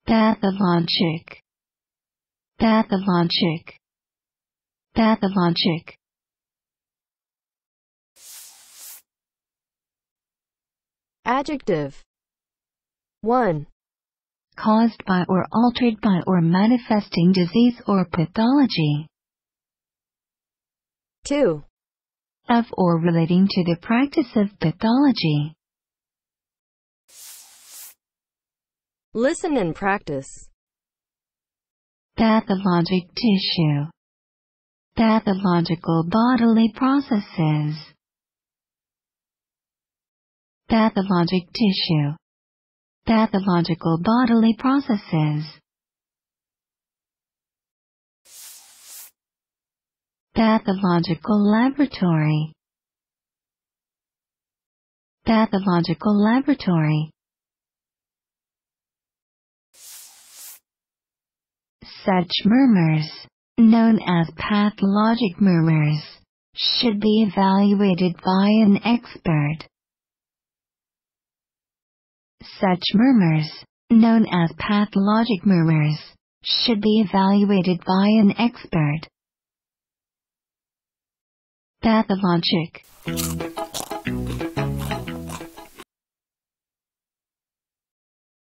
Pathologic. Pathologic. Pathologic. Adjective. 1. Caused by or altered by or manifesting disease or pathology. 2. Of or relating to the practice of pathology. Listen and practice. Pathologic tissue. Pathological bodily processes. Pathologic tissue. Pathological bodily processes. Pathological laboratory. Pathological laboratory. Such murmurs, known as pathologic murmurs, should be evaluated by an expert. Such murmurs, known as pathologic murmurs, should be evaluated by an expert. Pathologic.